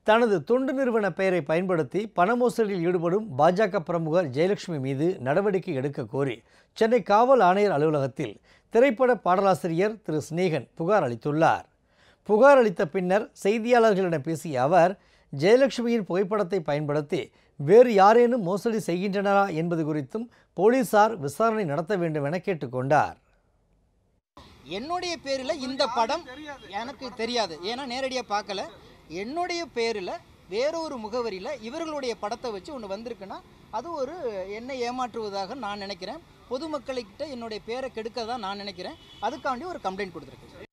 தனது தொண்டு நிறுவன பெயரை பயன்படுத்தி பண மோசடியில் ஈடுபடும் பாஜக பிரமுகர் ஜெயலட்சுமி மீது நடவடிக்கை எடுக்க கோரி சென்னை காவல் ஆணையர் அலுவலகத்தில் திரைப்பட பாடலாசிரியர் திரு ஸ்னேகன் புகார் அளித்துள்ளார். புகார் அளித்த பின்னர் செய்தியாளர்களிடம் பேசிய அவர், ஜெயலட்சுமியின் புகைப்படத்தை பயன்படுத்தி வேறு யாரேனும் மோசடி செய்கின்றனரா என்பது குறித்தும் போலீசார் விசாரணை நடத்த வேண்டும் என கேட்டுக்கொண்டார். என்னுடைய பேரில் இந்த படம் எனக்கு தெரியாது, ஏன்னா நேரடியாக பார்க்கல. என்னுடைய பேரில் வேறொரு முகவரியில் இவர்களுடைய படத்தை வச்சு ஒன்று வந்திருக்குன்னா அது ஒரு என்னை ஏமாற்றுவதாக நான் நினைக்கிறேன். பொதுமக்கள்கிட்ட என்னுடைய பேரை கெடுக்க தான் நான் நினைக்கிறேன். அதுக்காண்டி ஒரு கம்ப்ளைண்ட் கொடுத்துருக்கேன்.